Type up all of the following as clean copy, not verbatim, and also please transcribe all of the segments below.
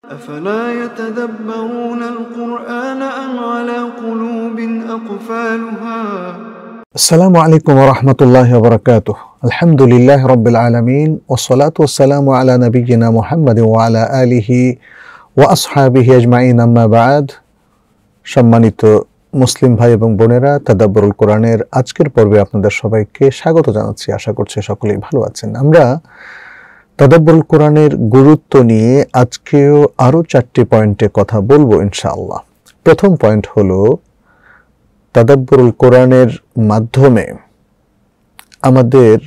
أفلا يتدبرون القرآن أم على قلوب أقفالها السلام عليكم ورحمة الله وبركاته. الحمد لله رب العالمين والصلاة والسلام على نبينا محمد وعلى آله وأصحابه أجمعين أما بعد। সম্মানিত মুসলিম ভাই এবং বোনেরা, তাদাব্বুরুল কোরআনের আজকের পর্বে আপনাদের সবাইকে স্বাগত জানাচ্ছি। আশা করছি সকলেই ভালো আছেন। আমরা তাদাব্বুরুল কোরআনের গুরুত্ব নিয়ে আজকেও আরও 4টি পয়েন্টে কথা বলবো ইনশাআল্লাহ। প্রথম পয়েন্ট হলো, তাদাব্বুরুল কোরআনের মাধ্যমে আমাদের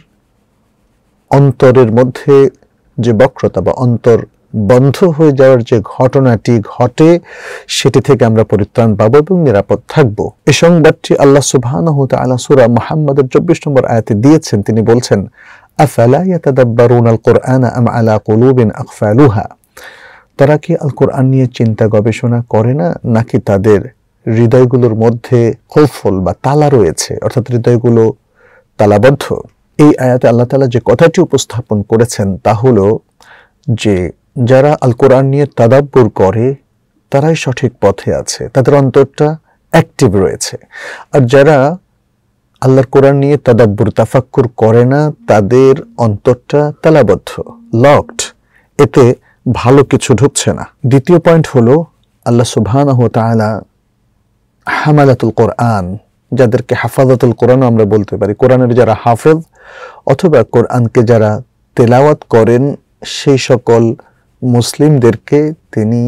অন্তরের মধ্যে যে বক্রতা বা অন্তর বন্ধ হয়ে যাওয়ার যে ঘটনাটি ঘটে, সেটি থেকে আমরা পরিত্রাণ পাবো এবং নিরাপদ থাকবো। এই সংবাদটি আল্লাহ সুবহানাহু ওয়া তাআলা সূরা মুহাম্মাদের 24 নম্বর আয়াতে দিয়েছেন। তিনি বলছেন, আফালা ইয়াতাদাব্বারুনাল কুরআনা আম আলা কুলুবিন আকফালুহা। তারা কি আল কোরআন নিয়ে চিন্তা গবেষণা করে না, নাকি তাদের হৃদয়গুলোর মধ্যে কফল বা তালা রয়েছে, অর্থাৎ হৃদয়গুলো তালাবদ্ধ? এই আয়াতে আল্লাহ তাআলা যে কথাটি উপস্থাপন করেছেন তা হলো যে যারা আল কোরআন নিয়ে তাদাব্বুর করে তারাই সঠিক পথে আছে, তাদের অন্তরটা অ্যাক্টিভ রয়েছে। আর যারা আল্লাহর কোরআন নিয়ে তাদাব্বুর তাফাক্কুর করে না, তাদের অন্তরটা তালাবদ্ধ, লকড, এতে ভালো কিছু ঢুকছে না। দ্বিতীয় পয়েন্ট হলো, আল্লাহ সুবহানাহু ওয়া তাআলা হামালাতুল কোরআন, যাদেরকে হাফাজাতুল কোরআন আমরা বলতে পারি, কোরআনের যারা হাফেজ অথবা কোরআনকে যারা তেলাওয়াত করেন, সেই সকল মুসলিমদেরকে তিনি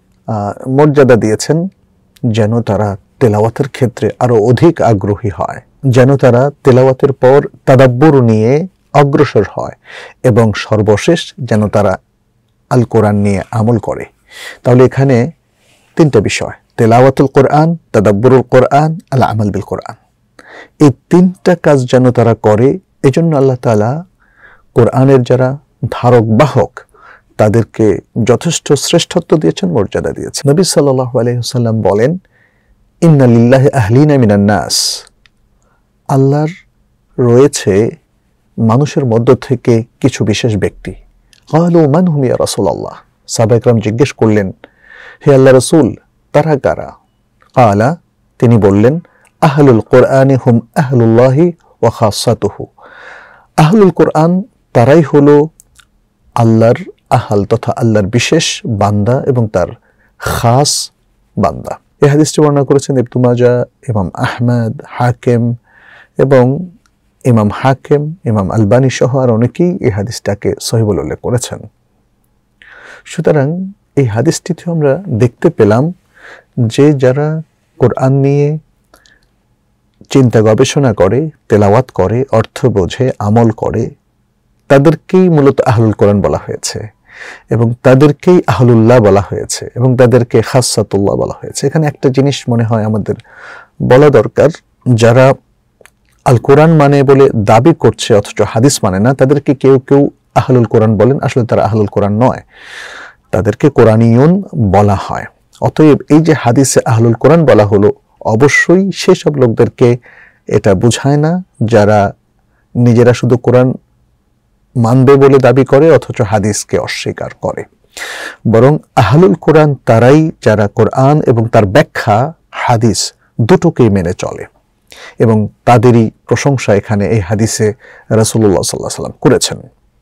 মর্যাদা দিয়েছেন যেন তারা তেলাওয়াতের ক্ষেত্রে আরো অধিক আগ্রহী হয়, যেন তারা তেলাওয়াতের পর তাদাব্বুর নিয়ে অগ্রসর হয় এবং সর্বশেষ যেন তারা আল কোরআন নিয়ে আমল করে। তাহলে এখানে 3টা বিষয়, তেলাওয়াতুল কোরআন, তাদাব্বুরুল কোরআন, আল আমাল বিল কোরআন। এই 3টা কাজ যেন তারা করে, এজন্য আল্লাহ তাআলা কোরআনের যারা ধারক বাহক তাদেরকে যথেষ্ট শ্রেষ্ঠত্ব দিয়েছেন, মর্যাদা দিয়েছেন। নবী সাল্লাল্লাহু আলাইহি ওয়াসাল্লাম বলেন, ইন্না লিল্লাহি আহলিনা মিনান নাস, আল্লাহর রয়েছে মানুষের মধ্য থেকে কিছু বিশেষ ব্যক্তি। ক্বালু মান হুম ইয়া রাসূলুল্লাহ, সাহাবায়ে কেরাম জিজ্ঞেস করলেন, হে আল্লাহর রাসূল, তারা কারা? ক্বালা, তিনি বললেন, আহলুল কোরআনি হুম আহলুল্লাহি ওয়া খাসাতুহু। আহলুল কোরআন তারাই হলো আল্লাহর আহাল তথা আল্লাহর বিশেষ বান্দা এবং তার খাস বান্দা। এই হাদিসটি বর্ণনা করেছেন ইবনে মাজাহ, ইমাম আহমদ, হাকিম এবং ইমাম আলবানী সহ আর অনেকেই এই হাদিসটাকে সহিহ বলে উল্লেখ করেছেন। সুতরাং এই হাদিসটিতে আমরা দেখতে পেলাম যে যারা কোরআন নিয়ে চিন্তা গবেষণা করে, তেলাওয়াত করে, অর্থ বোঝে, আমল করে, তাদেরকেই মূলত আহলুল কোরআন বলা হয়েছে এবং তাদেরকেই আহলুল্লাহ বলা হয়েছে এবং তাদেরকে খাসাতুল্লাহ বলা হয়েছে। এখানে একটা জিনিস মনে হয় আমাদের বলা দরকার, যারা আল কোরআন মানে বলে দাবি করছে অথচ হাদিস মানে না, তাদেরকে কেউ কেউ আহলুল কোরআন বলেন, আসলে তারা আহলুল কোরআন নয়, তাদেরকে কোরআনিয়ুন বলা হয়। অতএব এই যে হাদিসে আহলুল কোরআন বলা হলো, অবশ্যই সেসব লোকদেরকে এটা বোঝায় না যারা নিজেরা শুধু কোরআন মানবে বলে দাবি করে অথচ হাদিসকে অস্বীকার করে, বরং আহলুল কোরআন তারাই যারা কোরআন এবং তার ব্যাখ্যা হাদিস দুটোকেই মেনে চলে এবং তাদেরই প্রশংসা এখানে এই হাদিসে রাসূলুল্লাহ সাল্লাল্লাহু আলাইহি ওয়াসাল্লাম করেছেন।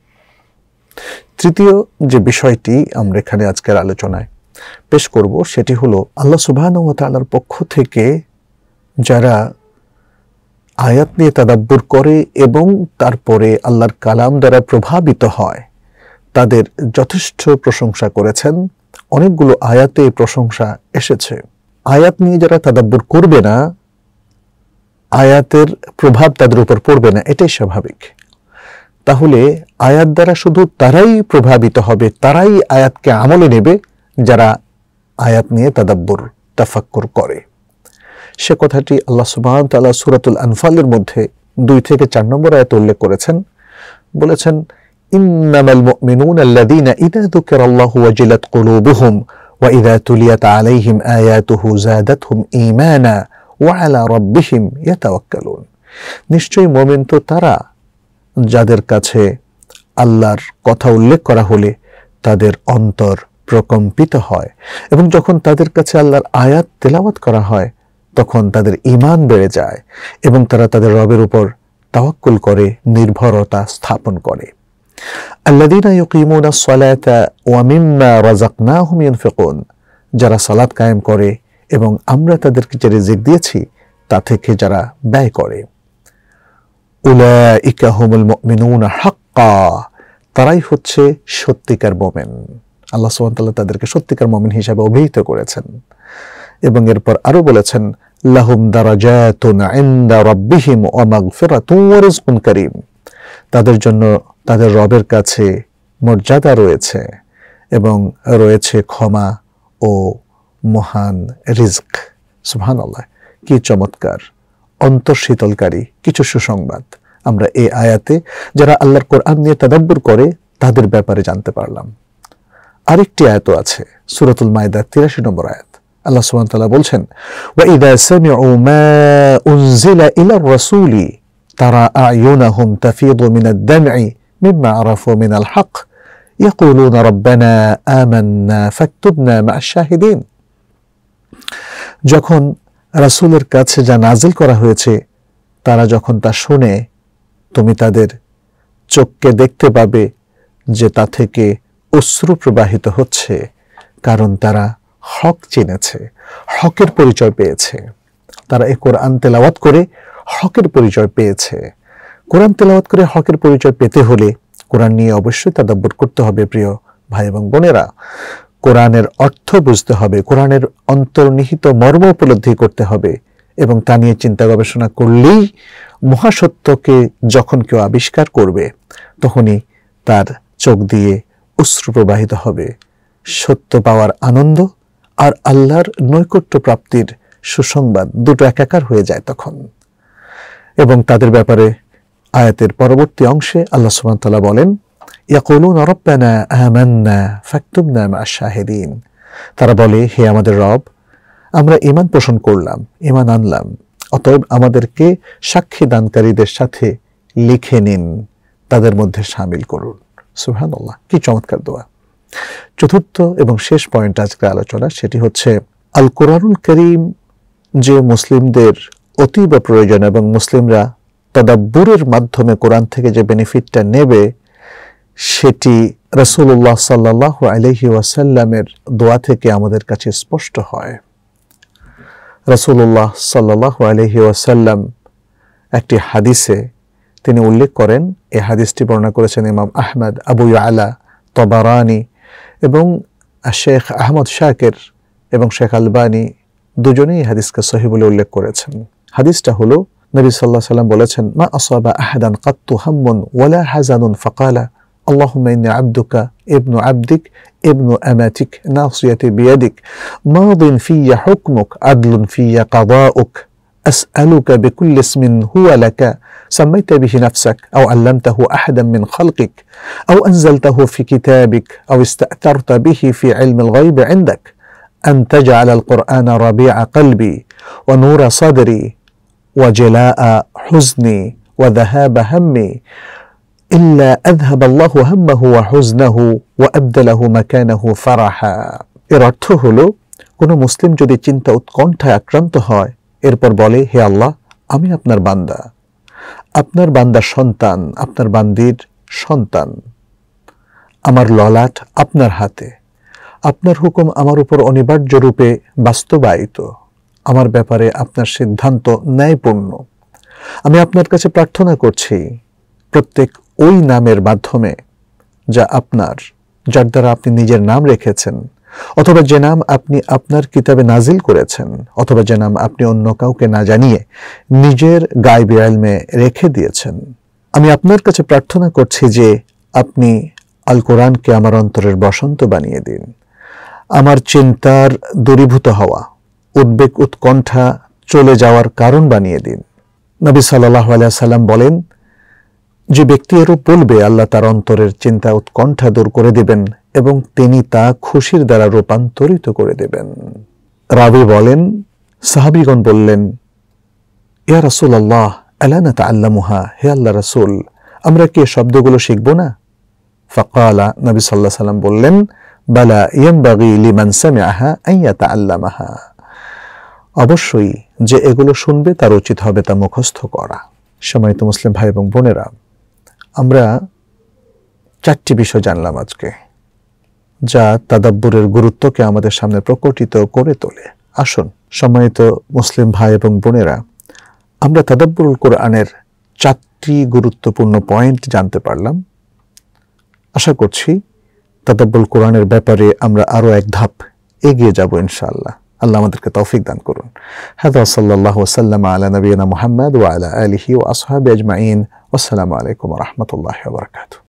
তৃতীয় যে বিষয়টি আমরা এখানে আজকের আলোচনায় পেশ করব, সেটি হলো আল্লাহ সুবহানাহু ওয়া তাআলার পক্ষ থেকে যারা আয়াত নিয়ে তাদাব্বুর করে এবং তারপরে আল্লাহর কালাম দ্বারা প্রভাবিত হয়, তাদের যথেষ্ট প্রশংসা করেছেন। অনেকগুলো আয়াতে প্রশংসা এসেছে। আয়াত নিয়ে যারা তাদাব্বুর করবে না, আয়াতের প্রভাব তাদের উপর পড়বে না, এটাই স্বাভাবিক। তাহলে আয়াত দ্বারা শুধু তারাই প্রভাবিত হবে, তারাই আয়াতকে আমলে নেবে যারা আয়াত নিয়ে তাদাব্বুর তাফাক্কুর করে। সে কথাটি আল্লাহ সুবহানাহু ওয়া তাআলা সূরাতুল আনফালের মধ্যে 2 থেকে 4 নম্বর আয়াতে উল্লেখ করেছেন। বলেছেন, ইন্নামাল মুমিনুনা আল্লাযীনা ইযা যুকিরাল্লাহু ওয়াজিলাত কুলুবুহুম ওয়া ইযা তুলিয়াত আলাইহিম আয়াতুহু যাদাতহুম ঈমানা ওয়া আলা রাব্বিহিম ইয়াতাওয়াক্কালুন। নিশ্চয়ই মুমিন তো তারা যাদের কাছে আল্লাহর কথা উল্লেখ করা হলে তাদের অন্তর প্রকম্পিত হয়, এবং যখন তাদের কাছে আল্লাহর আয়াত তেলাওয়াত করা হয় তখন তাদের ঈমান বেড়ে যায় এবং তারা তাদের রবের উপর তাওয়াক্কুল করে, নির্ভরতা স্থাপন করে। আল্লাযীনা ইউকিমুনাস সালাতা ওয়া মিম্মা রাযাকনাহুম ইউনফিকুন, যারা সালাত কায়েম করে এবং আমরা তাদেরকে যে রিজিক দিয়েছি তা থেকে যারা ব্যয় করে। উলাইকা হুমুল মুমিনুনা হাক্কা, তারাই হচ্ছে সত্যিকার মুমিন। আল্লাহ সুবহানাহু ওয়া তাআলা তাদেরকে সত্যিকার মুমিন হিসেবে অভিহিত করেছেন এবং এরপর আরো বলেছেন লাহুম দারাজাতুন ইনদা রাব্বিহিম ওয়া মাগফিরাতুন ওয়া রিজকুন কারীম, তাদের জন্য তাদের রবের কাছে মর্যাদা রয়েছে এবং রয়েছে ক্ষমা ও মহান রিজক। সুবহানাল্লাহ, কি চমৎকার অন্তঃশীতলকারী কিছু সুসংবাদ আমরা এই আয়াতে যারা আল্লাহর কোরআন নিয়ে তাদাব্বুর করে তাদের ব্যাপারে জানতে পারলাম। আরেকটি আয়াত আছে সূরাতুল মাইদা 83 নম্বর আয়াত। আল্লাহ সুবহানাহু ওয়া তাআলা বলছেন ওয়া ইযা সামি'ু মা উনজিলা ইলার রাসূলি তারা আ'য়ুনাহুম তাফিদু মিনাদ দাম'i মিম্মা আরাফু মিনাল হক ইয়াকুলুনা রাব্বানা আমান্না ফাকতুবনা মা'আশ শাহিদিন। যখন রাসূলের কাছে যা নাজিল করা হয়েছে তারা যখন তা শুনে, তুমি তাদের চোখকে দেখতে পাবে যে তা থেকে অশ্রু প্রবাহিত হচ্ছে, কারণ তারা হক চিনেছে, হকের পরিচয় পেয়েছে। তারা এই কোরআন তেলাওয়াত করে হকের পরিচয় পেয়েছে। কোরআন তেলাওয়াত করে হকের পরিচয় পেতে হলে কোরআন নিয়ে অবশ্যই তাদাব্বুর করতে হবে প্রিয় ভাই এবং বোনেরা। কোরআনের অর্থ বুঝতে হবে, কোরআনের অন্তর্নিহিত মর্ম উপলব্ধি করতে হবে এবং তা নিয়ে চিন্তা গবেষণা করলেই মহাসত্যকে যখন কেউ আবিষ্কার করবে তখনই তার চোখ দিয়ে অশ্রু প্রবাহিত হবে। সত্য পাওয়ার আনন্দ আর আল্লাহর নৈকট্য প্রাপ্তির সুসংবাদ দুটো একাকার হয়ে যায় তখন। এবং তাদের ব্যাপারে আয়াতের পরবর্তী অংশে আল্লাহ সুবহানাহু ওয়া তাআলা বলেন ইয়াকুলুনা রাব্বানা আমান্না ফাকতুবনা মা'আশ শাহিদিন, তারা বলে হে আমাদের রব, আমরা ঈমান পোষণ করলাম, ঈমান আনলাম, অতএব আমাদেরকে সাক্ষী দানকারীদের সাথে লিখে নিন, তাদের মধ্যে শামিল করুন। সুবহানাল্লাহ, কি চমৎকার দোয়া। চতুর্থ এবং শেষ পয়েন্ট আজকের আলোচনা, সেটি হচ্ছে আল কোরআনুল কারীম যে মুসলিমদের অতীব প্রয়োজন এবং মুসলিমরা তাদাব্বুরের মাধ্যমে কোরআন থেকে যে বেনিফিটটা নেবে সেটি রাসূলুল্লাহ সাল্লাল্লাহু আলাইহি ওয়াসাল্লামের দোয়া থেকে আমাদের কাছে স্পষ্ট হয়। রাসূলুল্লাহ সাল্লাল্লাহু আলাইহি ওয়াসাল্লাম একটি হাদিসে তিনি উল্লেখ করেন, এই হাদিসটি বর্ণনা করেছেন ইমাম আহমদ, আবু ইয়ালা, তবারানি এবং শেখ আহমদ শাকির এবং শেখ আলবানী দুজনেই হাদিসকে সহিহ বলে উল্লেখ করেছেন। হাদিসটা হলো নবী সাল্লাল্লাহু আলাইহি ওয়াসাল্লাম বলেছেন মা আসাবা আহাদান কাত্তু হাম্মুন ওয়ালা হাজানুন ফাকালা আল্লাহুম্মা ইন্নী আবদুকা ইবনু আবদিক ইবনু আমাতিক নাসিয়াতি বিয়াদিক মাদিন ফিয়া হুকমুক আদলুন ফিয়া কাদাউক أسألك بكل اسم هو لك سميت به نفسك أو علمته أحدا من خلقك أو أنزلته في كتابك أو استأثرت به في علم الغيب عندك أن تجعل القرآن ربيع قلبي ونور صدري وجلاء حزني وذهاب همي إلا أذهب الله همه وحزنه وأبدله مكانه فرحا। এর অর্থ হলো কোনো মুসলিম যদি চিন্তা উৎকণ্ঠায় আক্রান্ত হয় এরপর বলে হে আল্লাহ, আমি আপনার বান্দা, আপনার বান্দার সন্তান, আপনার বান্দির সন্তান, আমার ললাট আপনার হাতে, আপনার হুকুম আমার উপর অনিবার্য রূপে বাস্তবায়িত, আমার ব্যাপারে আপনার সিদ্ধান্ত ন্যায়পূর্ণ। আমি আপনার কাছে প্রার্থনা করছি প্রত্যেক ওই নামের মাধ্যমে যা আপনার, যার দ্বারা আপনি নিজের নাম রেখেছেন, অথবা যে নাম আপনি আপনার কিতাবে নাজিল করেছেন, অথবা যে নাম আপনি অন্য কাউকে না জানিয়ে নিজের গায়বী ইলমে রেখে দিয়েছেন। আমি আপনার কাছে প্রার্থনা করছি যে আপনি আল কোরআনকে আমার অন্তরের বসন্ত বানিয়ে দিন, আমার চিন্তার দূরীভূত হওয়া, উদ্বেগ উৎকণ্ঠা চলে যাওয়ার কারণ বানিয়ে দিন। নবী সাল্লাল্লাহু আলাইহি ওয়াসাল্লাম বলেন, যে ব্যক্তি এরূপ বলবে আল্লাহ তার অন্তরের চিন্তা উৎকণ্ঠা দূর করে দেবেন এবং তিনি তা খুশির দ্বারা রূপান্তরিত করে দেবেন। রাবি বলেন, সাহাবীগণ বললেন, ইয়া রাসূলুল্লাহ আলা নাতাআল্লামুহা, হে আল্লাহ রাসূল, আমরা কি এই শব্দগুলো শিখব না? ফাকালা, নবী সাল্লাল্লাহু আলাইহি ওয়াসাল্লাম বললেন, বালা ইয়ানবাগি লিমান সামিআহা আন ইয়াতাআল্লামাহা, অবশ্যই যে এগুলো শুনবে তার উচিত হবে তা মুখস্থ করা। সম্মানিত মুসলিম ভাই এবং বোনেরা, আমরা 4টি বিষয় জানলাম আজকে, যা তাদাব্বুরের গুরুত্বকে আমাদের সামনে প্রকটিত করে তোলে। আসুন সম্মানিত মুসলিম ভাই এবং বোনেরা, আমরা তাদাব্বুরুল কোরআনের 4টি গুরুত্বপূর্ণ পয়েন্ট জানতে পারলাম। আশা করছি তাদাব্বুরুল কোরআনের ব্যাপারে আমরা আরো এক ধাপ এগিয়ে যাব ইনশাআল্লাহ। আল্লাহ আমাদেরকে তৌফিক দান করুন। হাযা সাল্লাল্লাহু ওয়াসাল্লাম আলা নবিয়িনা মুহাম্মদ ওয়া আলা আলিহি ওয়া আসহাবিহি আজমাইন। আসসালামু আলাইকুম ওয়া রাহমাতুল্লাহি ওয়া বারাকাতুহু।